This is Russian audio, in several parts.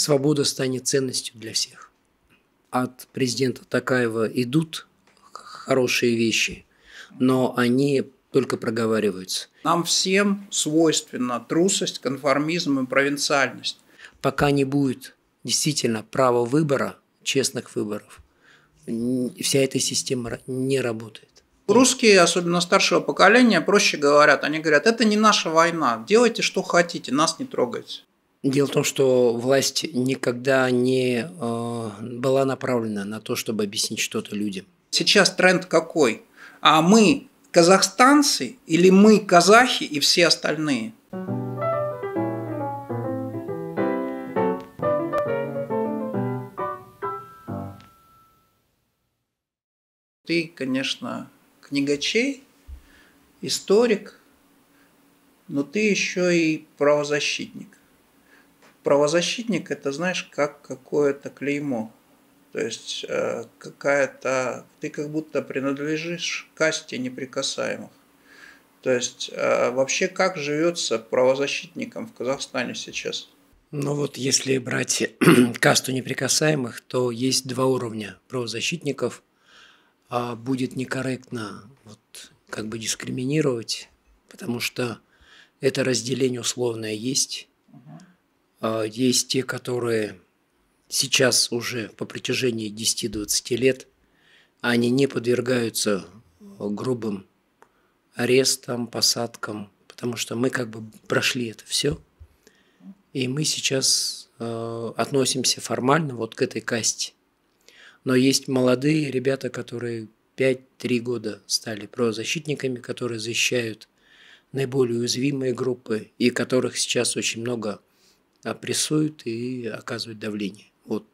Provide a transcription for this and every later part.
свобода станет ценностью для всех. От президента Токаева идут хорошие вещи, но они только проговариваются. Нам всем свойственна трусость, конформизм и провинциальность. Пока не будет действительно права выбора, честных выборов, вся эта система не работает. Русские, особенно старшего поколения, проще говорят. Они говорят, это не наша война, делайте, что хотите, нас не трогайте. Дело в том, что власть никогда не была направлена на то, чтобы объяснить что-то людям. Сейчас тренд какой? А мы казахстанцы или мы казахи и все остальные? Ты, конечно, книгачей, историк, но ты еще и правозащитник. Правозащитник – это, знаешь, как какое-то клеймо. То есть какая-то… Ты как будто принадлежишь к касте неприкасаемых. То есть вообще как живется правозащитникам в Казахстане сейчас? Ну вот если брать касту неприкасаемых, то есть два уровня правозащитников. Будет некорректно как бы дискриминировать, потому что это разделение условное есть. Есть те, которые сейчас уже по протяжении 10-20 лет, они не подвергаются грубым арестам, посадкам, потому что мы как бы прошли это все, и мы сейчас относимся формально вот к этой касте. Но есть молодые ребята, которые 5-3 года стали правозащитниками, которые защищают наиболее уязвимые группы, и которых сейчас очень много прессуют и оказывают давление. Вот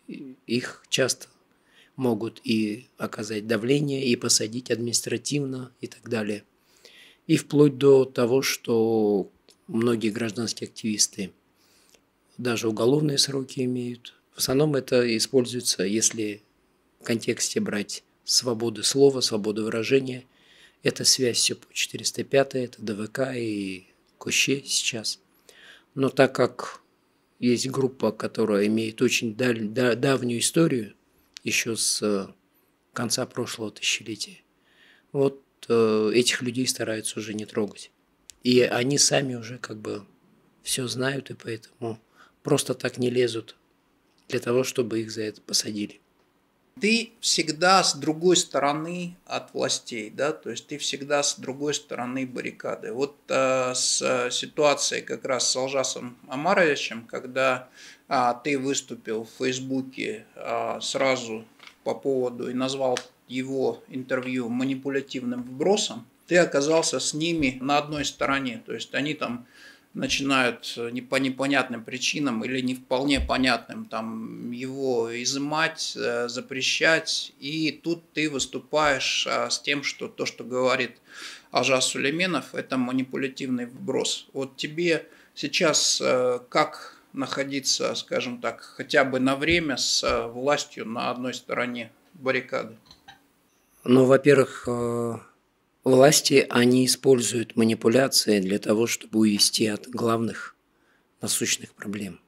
их часто могут и оказать давление, и посадить административно и так далее. И вплоть до того, что многие гражданские активисты даже уголовные сроки имеют. В основном это используется, если в контексте брать свободу слова, свободу выражения. Это связь все по 405, это ДВК и КОЩЕ сейчас. Но так как есть группа, которая имеет очень давнюю историю, еще с конца прошлого тысячелетия, вот этих людей стараются уже не трогать. И они сами уже как бы все знают, и поэтому просто так не лезут для того, чтобы их за это посадили. Ты всегда с другой стороны от властей, да, то есть ты всегда с другой стороны баррикады. Вот с ситуацией как раз с Алжасом Омаровичем, когда ты выступил в Фейсбуке сразу по поводу и назвал его интервью манипулятивным вбросом, ты оказался с ними на одной стороне, то есть они там начинают по непонятным причинам или не вполне понятным там его изымать, запрещать, и тут ты выступаешь с тем, что то, что говорит Алжас Сулейменов, это манипулятивный вброс. Вот тебе сейчас как находиться, скажем так, хотя бы на время с властью на одной стороне баррикады? Ну, во-первых, власти, они используют манипуляции для того, чтобы увести от главных насущных проблем.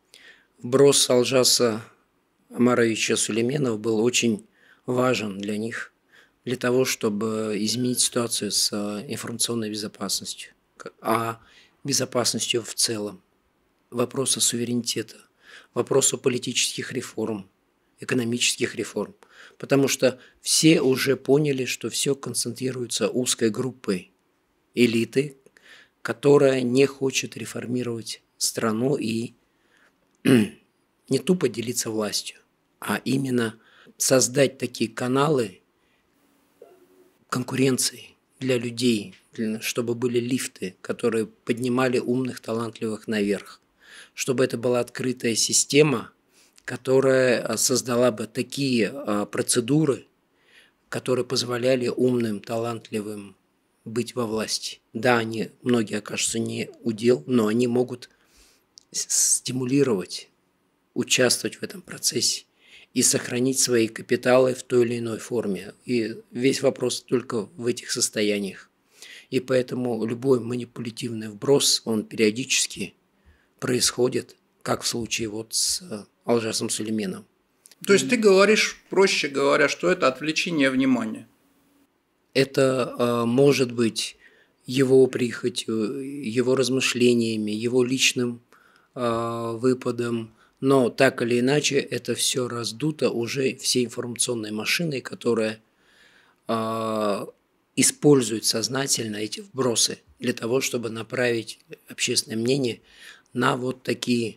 Вброс Алжаса Омаровича Сулейменова был очень важен для них, для того, чтобы изменить ситуацию с информационной безопасностью, а безопасностью в целом, вопроса суверенитета, вопроса политических реформ, экономических реформ. Потому что все уже поняли, что все концентрируется узкой группой элиты, которая не хочет реформировать страну и не тупо делиться властью, а именно создать такие каналы конкуренции для людей, чтобы были лифты, которые поднимали умных, талантливых наверх, чтобы это была открытая система, которая создала бы такие процедуры, которые позволяли умным, талантливым быть во власти. Да, многие окажутся не удел, но они могут стимулировать, участвовать в этом процессе и сохранить свои капиталы в той или иной форме. И весь вопрос только в этих состояниях. И поэтому любой манипулятивный вброс, он периодически происходит, как в случае вот с Алжасом Сулейменовым. То есть ты говоришь, проще говоря, что это отвлечение внимания. Это может быть его прихотью, его размышлениями, его личным выпадом, но так или иначе это все раздуто уже всей информационной машиной, которая использует сознательно эти вбросы для того, чтобы направить общественное мнение на вот такие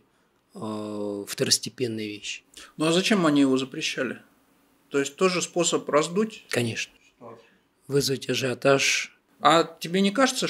второстепенные вещи. Ну а зачем они его запрещали? То есть тоже способ раздуть? Конечно. Вызвать ажиотаж. А тебе не кажется,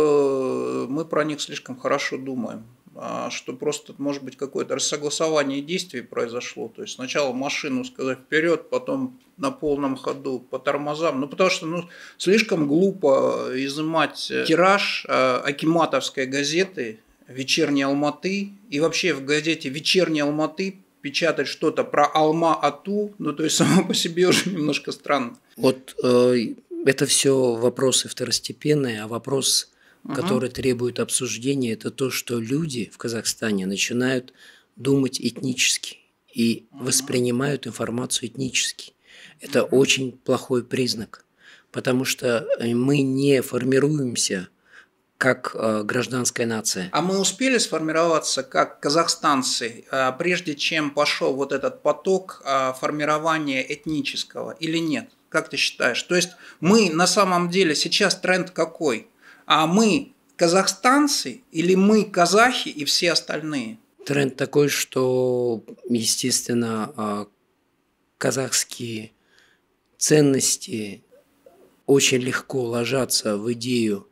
что мы про них слишком хорошо думаем? Что просто, может быть, какое-то рассогласование действий произошло? То есть сначала машину сказать вперед, потом на полном ходу по тормозам. Ну, потому что слишком глупо изымать тираж акиматовской газеты «Вечерней Алматы» и вообще в газете «Вечерней Алматы» печатать что-то про Алма-Ату, то есть само по себе уже немножко странно. Вот это все вопросы второстепенные, а вопрос, который требует обсуждения, это то, что люди в Казахстане начинают думать этнически и воспринимают информацию этнически. Это очень плохой признак, потому что мы не формируемся как гражданская нация. А мы успели сформироваться как казахстанцы, прежде чем пошел вот этот поток формирования этнического или нет? Как ты считаешь? То есть мы на самом деле сейчас тренд какой? А мы казахстанцы или мы казахи и все остальные? Тренд такой, что, естественно, казахские ценности очень легко ложатся в идею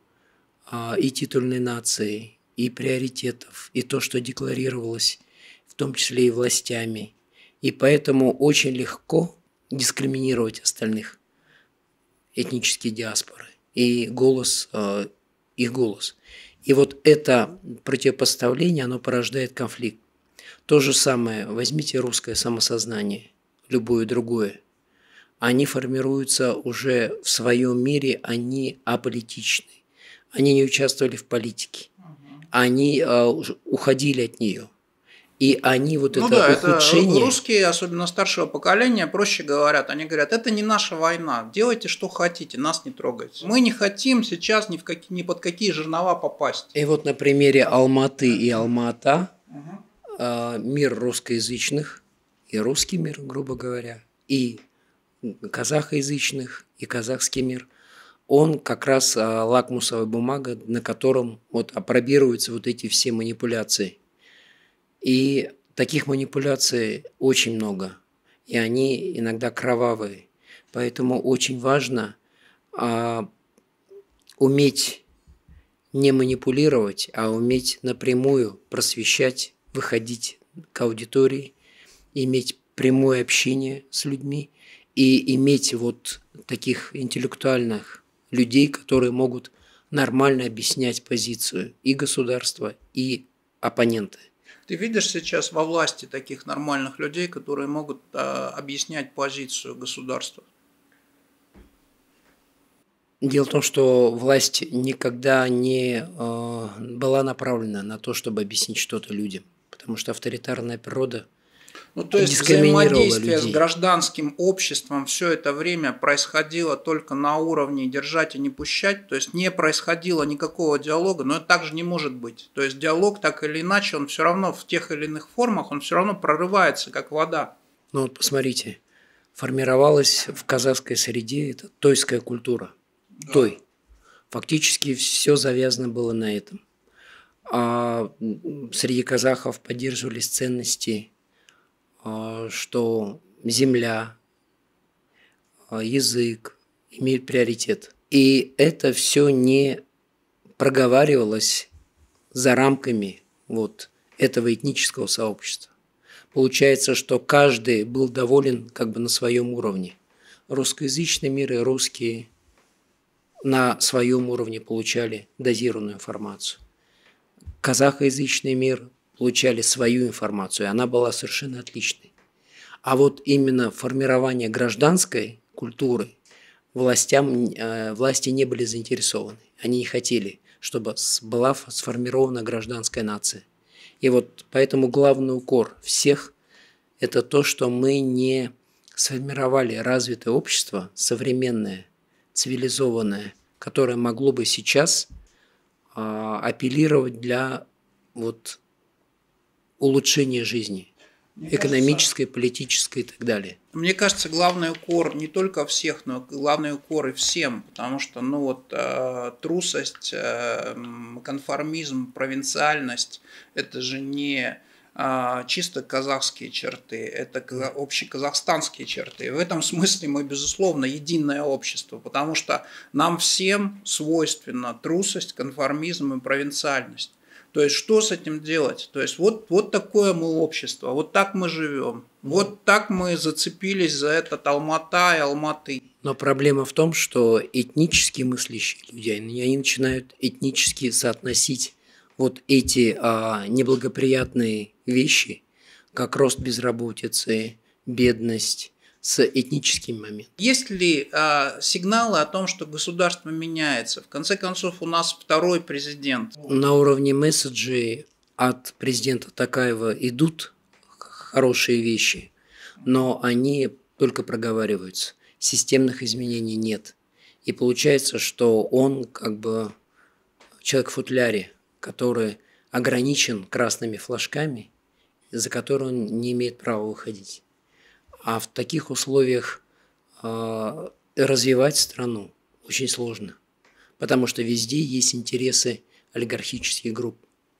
и титульной нации, и приоритетов, и то, что декларировалось, в том числе и властями. И поэтому очень легко дискриминировать остальных, этнические диаспоры, и голос, их голос. И вот это противопоставление, оно порождает конфликт. То же самое, возьмите русское самосознание, любое другое. Они формируются уже в своем мире, они аполитичны. Они не участвовали в политике, они уходили от нее. И они вот это ухудшение… Это русские, особенно старшего поколения, проще говорят. Они говорят, это не наша война, делайте, что хотите, нас не трогайте. Мы не хотим сейчас ни под какие жернова попасть. И вот на примере Алматы и Алма-Ата мир русскоязычных, и русский мир, грубо говоря, и казахоязычных, и казахский мир, он как раз лакмусовая бумага, на котором вот опробируются вот эти все манипуляции. И таких манипуляций очень много, и они иногда кровавые. Поэтому очень важно уметь не манипулировать, а уметь напрямую просвещать, выходить к аудитории, иметь прямое общение с людьми и иметь вот таких интеллектуальных людей, которые могут нормально объяснять позицию и государства, и оппонента. Ты видишь сейчас во власти таких нормальных людей, которые могут объяснять позицию государства? Дело в том, что власть никогда не была направлена на то, чтобы объяснить что-то людям, потому что авторитарная природа то есть взаимодействие с гражданским обществом все это время происходило только на уровне держать и не пущать, то есть не происходило никакого диалога, но это также не может быть. То есть диалог так или иначе, он все равно в тех или иных формах, он все равно прорывается, как вода. Ну вот посмотрите, формировалась в казахской среде эта тойская культура. Да. Той. Фактически все завязано было на этом. А среди казахов поддерживались ценности, что земля, язык имеют приоритет. И это все не проговаривалось за рамками вот этого этнического сообщества. Получается, что каждый был доволен как бы на своем уровне. Русскоязычный мир и русские на своем уровне получали дозированную информацию. Казахоязычный мир получали свою информацию, и она была совершенно отличной. А вот именно формирование гражданской культуры власти не были заинтересованы. Они не хотели, чтобы была сформирована гражданская нация. И вот поэтому главный укор всех – это то, что мы не сформировали развитое общество, современное, цивилизованное, которое могло бы сейчас апеллировать для вот улучшения жизни, экономической, политической и так далее. Мне кажется, главный укор не только всех, но главный укор и всем, потому что трусость, конформизм, провинциальность – это же не чисто казахские черты, это общеказахстанские черты. И в этом смысле мы, безусловно, единое общество, потому что нам всем свойственна трусость, конформизм и провинциальность. То есть, что с этим делать? То есть, вот такое мы общество, вот так мы живем, вот так мы зацепились за этот Алмата и Алматы. Но проблема в том, что этнически мыслящие люди, они начинают этнически соотносить вот эти неблагоприятные вещи, как рост безработицы, бедность, с этническим моментом. Есть ли сигналы о том, что государство меняется? В конце концов, у нас второй президент. На уровне месседжей от президента Токаева идут хорошие вещи, но они только проговариваются. Системных изменений нет. И получается, что он как бы человек в футляре, который ограничен красными флажками, за которые он не имеет права выходить. А в таких условиях развивать страну очень сложно, потому что везде есть интересы олигархических групп.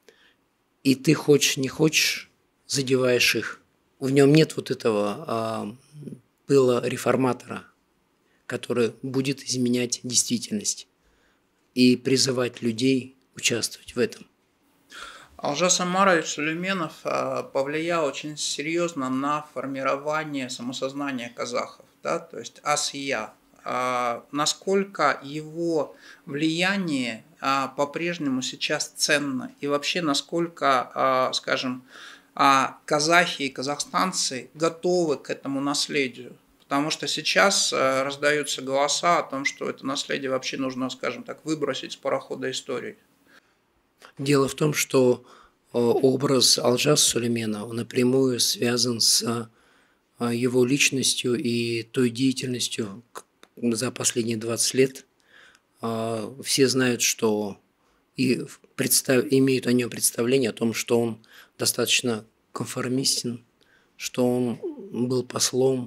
И ты хочешь, не хочешь, задеваешь их. В нем нет вот этого пыла реформатора, который будет изменять действительность и призывать людей участвовать в этом. Алжас Омарович Сулейменов повлиял очень серьезно на формирование самосознания казахов, да, то есть ас и я. Насколько его влияние по-прежнему сейчас ценно и вообще насколько, скажем, казахи и казахстанцы готовы к этому наследию. Потому что сейчас раздаются голоса о том, что это наследие вообще нужно, скажем так, выбросить с парохода истории. Дело в том, что образ Алжаса Сулейменова напрямую связан с его личностью и той деятельностью за последние 20 лет. Все знают, что и имеют о нем представление о том, что он достаточно конформистен, что он был послом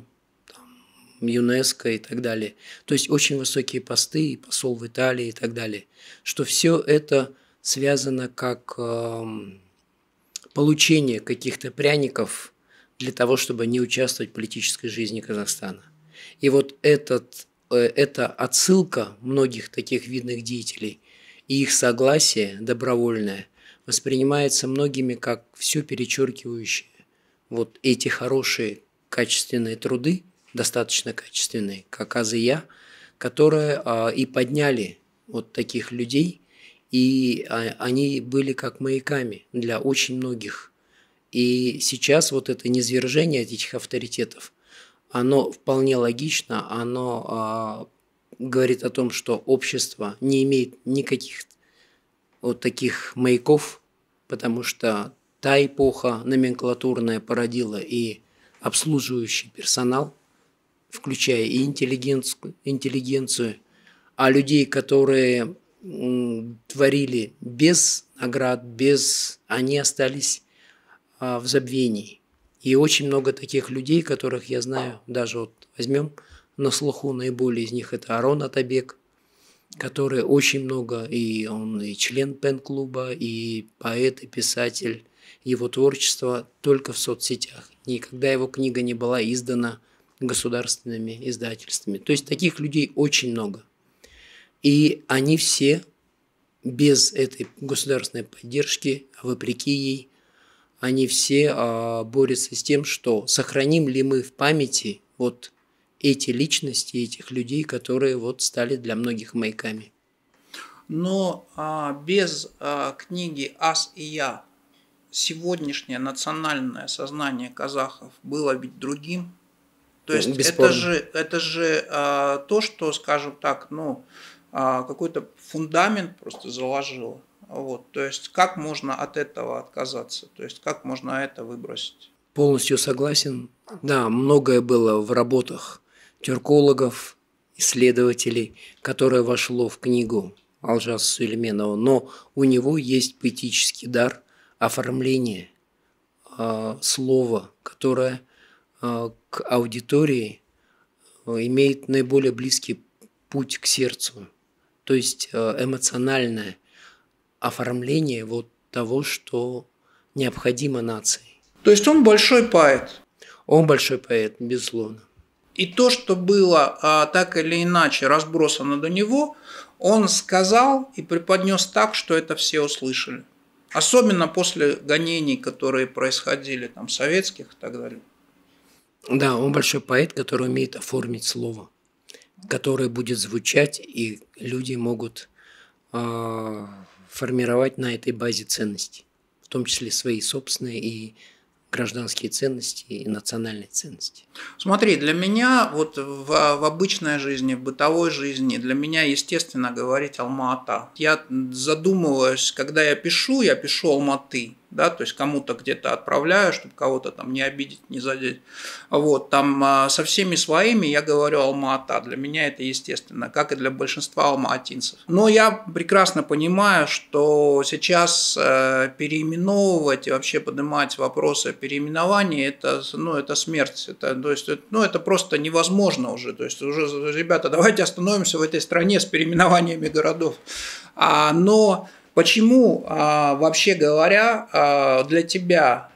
ЮНЕСКО и так далее. То есть очень высокие посты, и посол в Италии и так далее. Что все это связано как получение каких-то пряников для того, чтобы не участвовать в политической жизни Казахстана. И вот эта отсылка многих таких видных деятелей и их согласие добровольное воспринимается многими как все перечеркивающее вот эти хорошие качественные труды, достаточно качественные, как Азия, которые и подняли вот таких людей, и они были как маяками для очень многих. И сейчас вот это низвержение этих авторитетов, оно вполне логично, оно говорит о том, что общество не имеет никаких вот таких маяков, потому что та эпоха номенклатурная породила и обслуживающий персонал, включая и интеллигенцию, а людей, которые творили без наград, они остались в забвении. И очень много таких людей, которых я знаю, даже вот возьмем на слуху наиболее из них, это Арон Атабек, который очень много, и он и член пен-клуба, и поэт, и писатель. Его творчество только в соцсетях. Никогда его книга не была издана государственными издательствами. То есть таких людей очень много. И они все без этой государственной поддержки, вопреки ей, они все борются с тем, что сохраним ли мы в памяти вот эти личности, этих людей, которые вот стали для многих маяками. Но без книги «Ас и я» сегодняшнее национальное сознание казахов было ведь другим. То есть это же то, что, скажем так, какой-то фундамент просто заложило. Вот, то есть как можно от этого отказаться, то есть как можно это выбросить? Полностью согласен. Да, многое было в работах тюркологов, исследователей, которое вошло в книгу Алжаса Сулейменова, но у него есть поэтический дар оформления слова, которое к аудитории имеет наиболее близкий путь к сердцу, то есть эмоциональное оформление вот того, что необходимо нации. То есть он большой поэт. Он большой поэт, безусловно. И то, что было так или иначе разбросано до него, он сказал и преподнес так, что это все услышали. Особенно после гонений, которые происходили, там, советских и так далее. Да, он большой поэт, который умеет оформить слово, которое будет звучать, и люди могут формировать на этой базе ценности, в том числе свои собственные и гражданские ценности и национальные ценности. Смотри, для меня вот в обычной жизни, в бытовой жизни, для меня естественно говорить Алма-Ата. Я задумываюсь, когда я пишу Алматы, да, то есть кому-то где-то отправляю, чтобы кого-то там не обидеть, не задеть. Вот, там со всеми своими я говорю Алма-Ата. Для меня это естественно, как и для большинства алматинцев. Но я прекрасно понимаю, что сейчас переименовывать и вообще поднимать вопросы о переименовании, это смерть. Это просто невозможно уже. То есть уже, ребята, давайте остановимся в этой стране с переименованиями городов. Но почему, вообще говоря, для тебя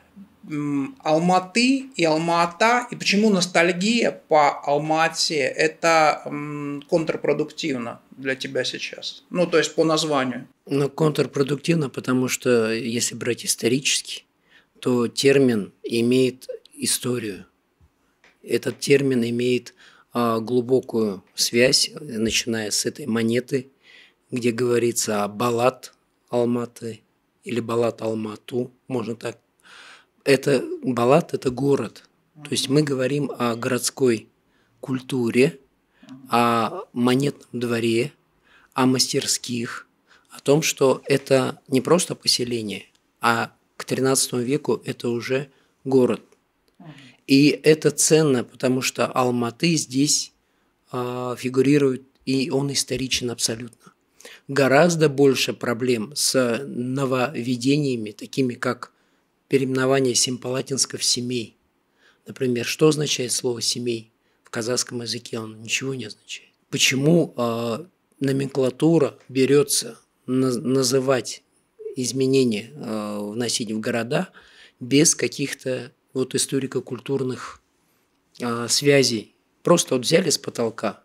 Алматы и Алма-Ата, и почему ностальгия по Алма-Ате – это контрпродуктивно для тебя сейчас? Ну, то есть по названию. Но контрпродуктивно, потому что если брать исторически, то термин имеет историю. Этот термин имеет глубокую связь, начиная с этой монеты, где говорится о Балат Алматы или Балат Алмату, можно так. Это Балат – это город. То есть мы говорим о городской культуре, о монетном дворе, о мастерских, о том, что это не просто поселение, а к XIII веку это уже город. И это ценно, потому что Алматы здесь фигурирует, и он историчен абсолютно. Гораздо больше проблем с нововведениями, такими как переименование семипалатинских семей. Например, что означает слово «семей»? В казахском языке оно ничего не означает. Почему номенклатура берется называть изменения, вносить в города без каких-то вот историко-культурных связей? Просто вот взяли с потолка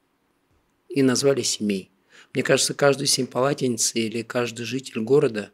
и назвали семей. Мне кажется, каждый семипалатинец или каждый житель города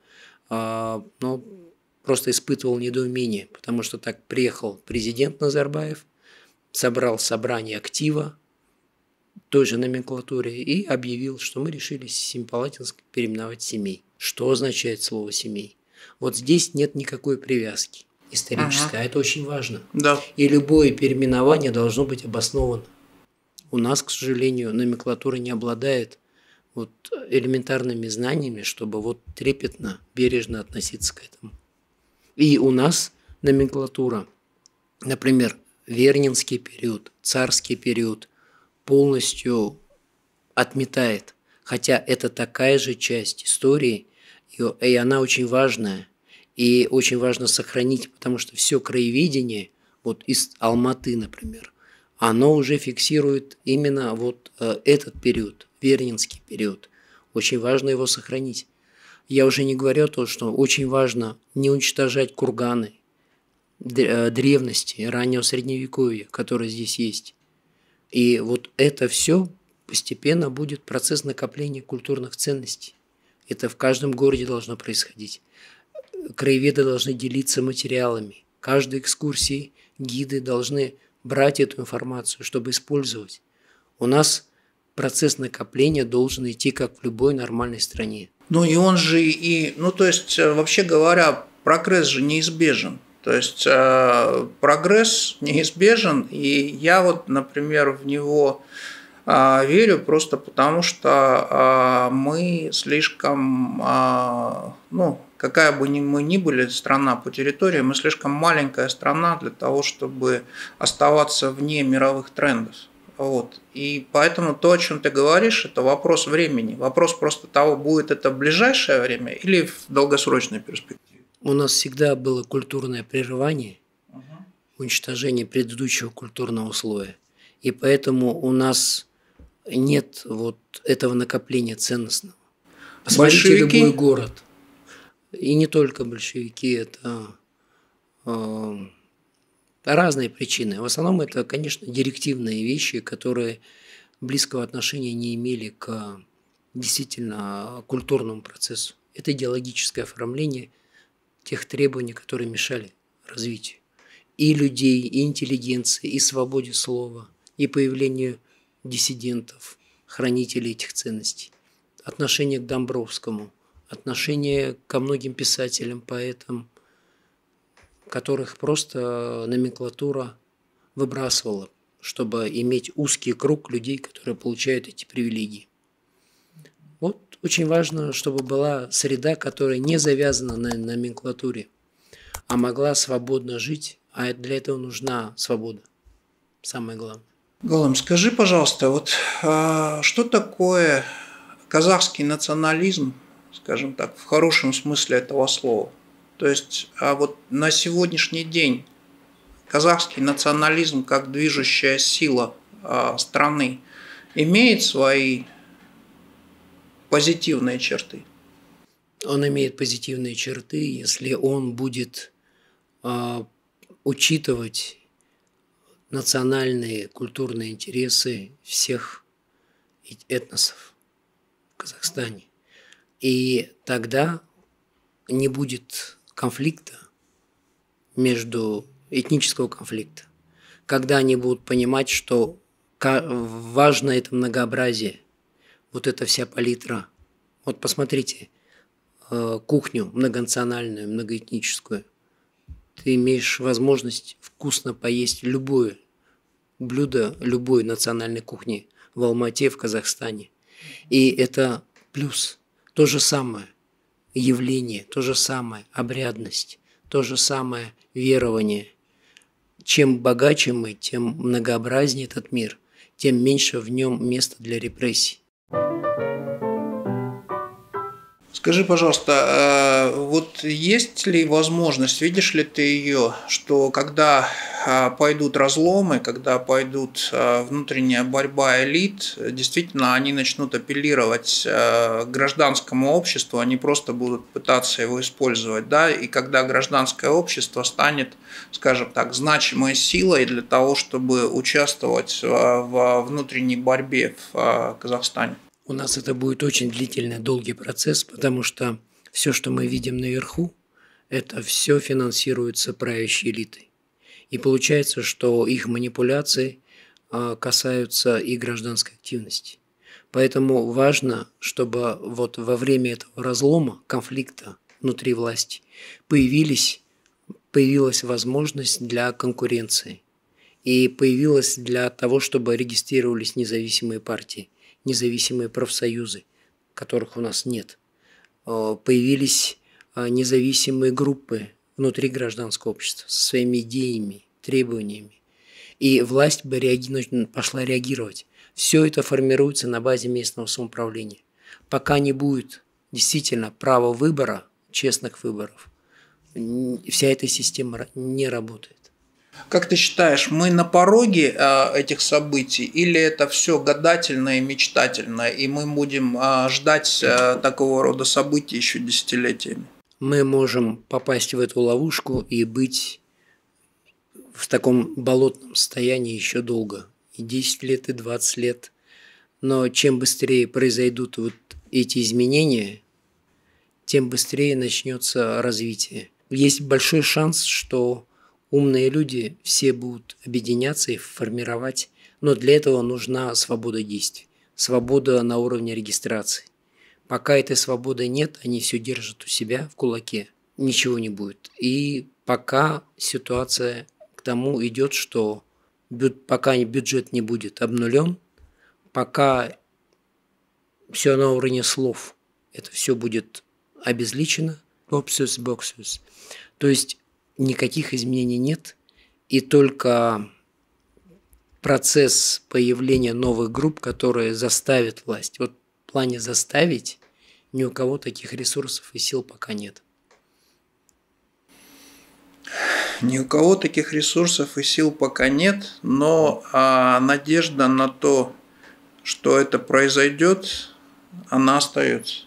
просто испытывал недоумение, потому что так приехал президент Назарбаев, собрал собрание актива той же номенклатуре и объявил, что мы решили Семипалатинск переименовать семей. Что означает слово «семей»? Вот здесь нет никакой привязки исторической, а это очень важно. Да. И любое переименование должно быть обосновано. У нас, к сожалению, номенклатура не обладает вот элементарными знаниями, чтобы вот трепетно, бережно относиться к этому. И у нас номенклатура, например, Вернинский период, царский период полностью отметает, хотя это такая же часть истории, и она очень важная, и очень важно сохранить, потому что все краеведение, вот из Алматы, например, оно уже фиксирует именно вот этот период, Вернинский период. Очень важно его сохранить. Я уже не говорю о том, что очень важно не уничтожать курганы древности, раннего средневековья, которые здесь есть. И вот это все постепенно будет процесс накопления культурных ценностей. Это в каждом городе должно происходить. Краеведы должны делиться материалами. Каждой экскурсии гиды должны брать эту информацию, чтобы использовать. У нас процесс накопления должен идти как в любой нормальной стране. Ну и он же то есть, вообще говоря, прогресс же неизбежен. То есть прогресс неизбежен, и я вот, например, в него Верю просто потому, что мы слишком, ну, какая бы мы ни были страна по территории, мы слишком маленькая страна для того, чтобы оставаться вне мировых трендов. Вот. И поэтому то, о чем ты говоришь, это вопрос времени. Вопрос просто того, будет это в ближайшее время или в долгосрочной перспективе. У нас всегда было культурное прерывание, уничтожение предыдущего культурного слоя. И поэтому у нас нет вот этого накопления ценностного. Посмотрите Большевики? любой город. И не только большевики, это разные причины. В основном это, конечно, директивные вещи, которые близкого отношения не имели к действительно культурному процессу. Это идеологическое оформление тех требований, которые мешали развитию и людей, и интеллигенции, и свободе слова, и появлению диссидентов, хранителей этих ценностей. Отношение к Домбровскому, отношение ко многим писателям, поэтам, которых просто номенклатура выбрасывала, чтобы иметь узкий круг людей, которые получают эти привилегии. Вот очень важно, чтобы была среда, которая не завязана на номенклатуре, а могла свободно жить, а для этого нужна свобода. Самое главное. Голым, скажи, пожалуйста, вот что такое казахский национализм, скажем так, в хорошем смысле этого слова? То есть вот на сегодняшний день казахский национализм как движущая сила страны имеет свои позитивные черты? Он имеет позитивные черты, если он будет учитывать национальные, культурные интересы всех этносов в Казахстане. И тогда не будет конфликта этнического конфликта. Когда они будут понимать, что важно это многообразие, вот эта вся палитра. Вот посмотрите, кухню многонациональную, многоэтническую. Ты имеешь возможность вкусно поесть любое блюдо любой национальной кухни в Алмате, в Казахстане. И это плюс. То же самое явление, то же самое обрядность, то же самое верование. Чем богаче мы, тем многообразнее этот мир, тем меньше в нем места для репрессий. Скажи, пожалуйста, вот есть ли возможность, видишь ли ты ее, что когда пойдут разломы, когда пойдут внутренняя борьба элит, действительно они начнут апеллировать к гражданскому обществу, они просто будут пытаться его использовать, да, и когда гражданское общество станет, скажем так, значимой силой для того, чтобы участвовать в внутренней борьбе в Казахстане? У нас это будет очень длительный, долгий процесс, потому что все, что мы видим наверху, это все финансируется правящей элитой. И получается, что их манипуляции касаются и гражданской активности. Поэтому важно, чтобы вот во время этого разлома, конфликта внутри власти, появилась возможность для конкуренции. И появилась для того, чтобы регистрировались независимые партии, независимые профсоюзы, которых у нас нет. Появились независимые группы внутри гражданского общества со своими идеями, требованиями. И власть бы пошла реагировать. Все это формируется на базе местного самоуправления. Пока не будет действительно права выбора, честных выборов, вся эта система не работает. Как ты считаешь, мы на пороге этих событий или это все гадательно и мечтательно, и мы будем ждать такого рода событий еще десятилетиями? Мы можем попасть в эту ловушку и быть в таком болотном состоянии еще долго, и 10 лет, и 20 лет. Но чем быстрее произойдут вот эти изменения, тем быстрее начнется развитие. Есть большой шанс, что умные люди все будут объединяться и формировать, но для этого нужна свобода действий, свобода на уровне регистрации. Пока этой свободы нет, они все держат у себя в кулаке, ничего не будет. И пока ситуация к тому идет, что пока бюджет не будет обнулен, пока все на уровне слов, это все будет обезличено, боксус. То есть никаких изменений нет, и только процесс появления новых групп, которые заставят власть. Вот в плане заставить ни у кого таких ресурсов и сил пока нет. Ни у кого таких ресурсов и сил пока нет, но надежда на то, что это произойдет, она остается.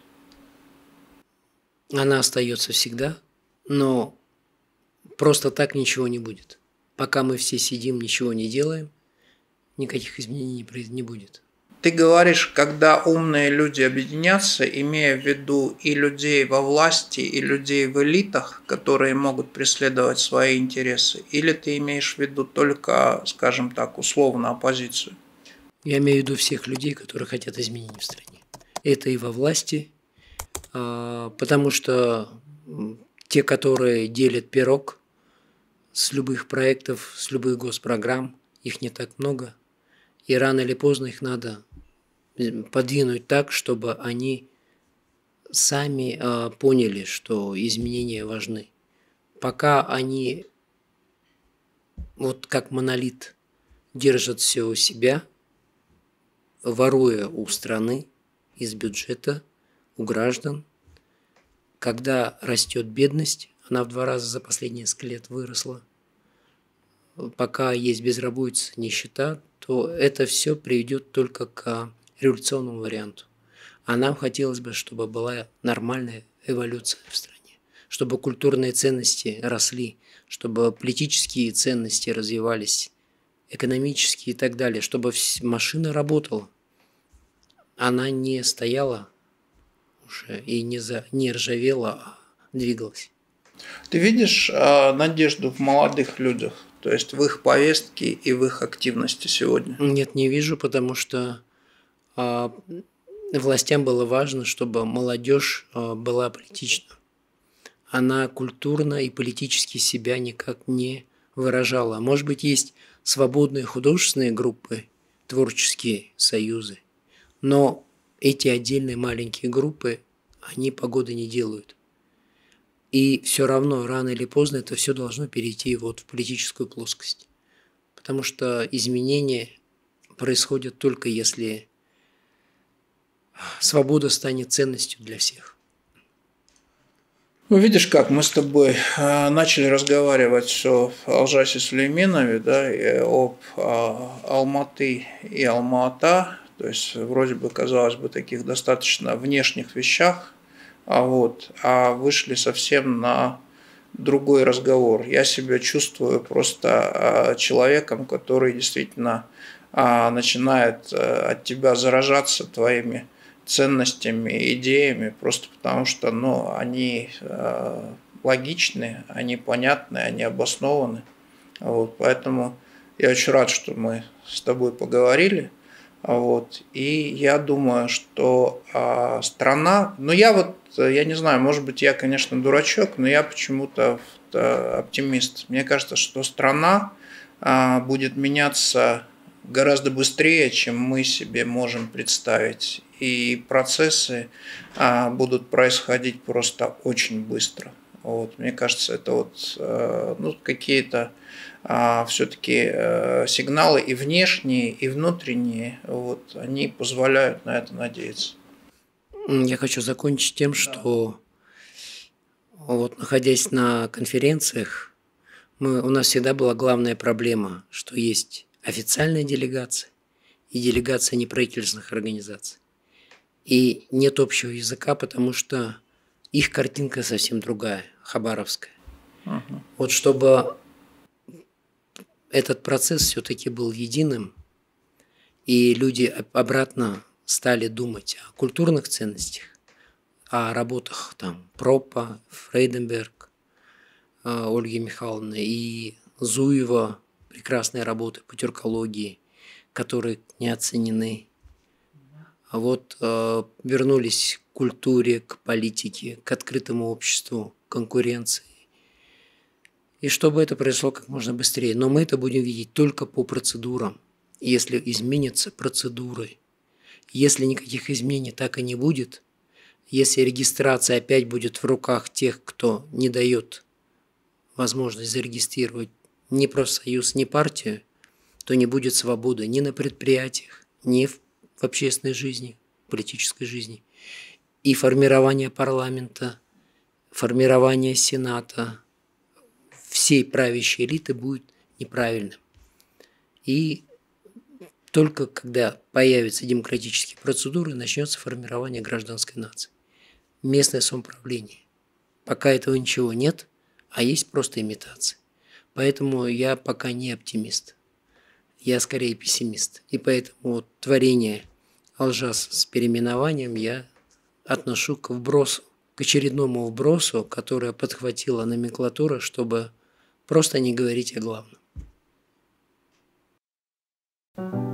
Она остается всегда, но просто так ничего не будет. Пока мы все сидим, ничего не делаем, никаких изменений не будет. Ты говоришь, когда умные люди объединятся, имея в виду и людей во власти, и людей в элитах, которые могут преследовать свои интересы, или ты имеешь в виду только, скажем так, условно оппозицию? Я имею в виду всех людей, которые хотят изменений в стране. Это и во власти, потому что те, которые делят пирог с любых проектов, с любых госпрограмм, их не так много, и рано или поздно их надо подвинуть так, чтобы они сами поняли, что изменения важны. Пока они вот как монолит держат все у себя, воруя у страны, из бюджета, у граждан, когда растет бедность, она в 2 раза за последние несколько лет выросла, пока есть безработица, нищета, то это все приведет только к революционному варианту. А нам хотелось бы, чтобы была нормальная эволюция в стране, чтобы культурные ценности росли, чтобы политические ценности развивались, экономические и так далее, чтобы машина работала. Она не стояла уже и не ржавела, а двигалась. Ты видишь надежду в молодых людях, то есть в их повестке и в их активности сегодня? Нет, не вижу, потому что властям было важно, чтобы молодежь была политична. Она культурно и политически себя никак не выражала. Может быть, есть свободные художественные группы, творческие союзы, но эти отдельные маленькие группы, они погоды не делают. И все равно, рано или поздно, это все должно перейти вот в политическую плоскость. Потому что изменения происходят только если свобода станет ценностью для всех. Ну, видишь как, мы с тобой начали разговаривать о Алжасе Сулейменове, да, и об Алматы и Алма-Ата, то есть вроде бы, казалось бы, таких достаточно внешних вещах, а вышли совсем на другой разговор. Я себя чувствую просто человеком, который действительно начинает от тебя заражаться твоими ценностями, идеями, просто потому что они логичны, они понятны, они обоснованы. Поэтому я очень рад, что мы с тобой поговорили. И я думаю, что страна, я не знаю, может быть, я, конечно, дурачок, но я почему-то оптимист. Мне кажется, что страна будет меняться гораздо быстрее, чем мы себе можем представить. И процессы будут происходить просто очень быстро. Мне кажется, это какие-то все-таки сигналы и внешние, и внутренние, они позволяют на это надеяться. Я хочу закончить тем, что находясь на конференциях, у нас всегда была главная проблема, что есть официальная делегация и делегация неправительственных организаций. И нет общего языка, потому что их картинка совсем другая, хабаровская. Чтобы этот процесс все-таки был единым, и люди обратно стали думать о культурных ценностях, о работах Пропа, Фрейденберг, Ольги Михайловны и Зуева, прекрасные работы по тюркологии, которые не оценены. Вернулись к культуре, к политике, к открытому обществу, конкуренции. И чтобы это произошло как можно быстрее. Но мы это будем видеть только по процедурам. Если изменятся процедуры, Если никаких изменений так и не будет, если регистрация опять будет в руках тех, кто не дает возможность зарегистрировать ни профсоюз, ни партию, то не будет свободы ни на предприятиях, ни в общественной жизни, политической жизни. И формирование парламента, формирование сената, всей правящей элиты будет неправильным. И только когда появятся демократические процедуры, начнется формирование гражданской нации. Местное самоуправление. Пока этого ничего нет, а есть просто имитация. Поэтому я пока не оптимист. Я скорее пессимист. И поэтому вот творение Алжаса с переименованием я отношу к вбросу, к очередному вбросу, которое подхватила номенклатура, чтобы просто не говорить о главном.